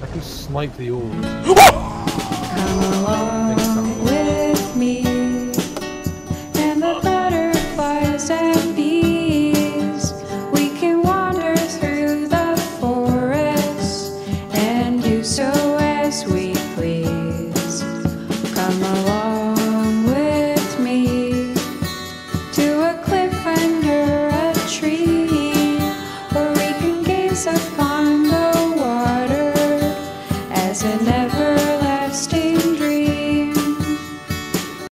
I can snipe the oars. Come along with me, and the butterflies and bees. We can wander through the forest and do so as we please. Come along.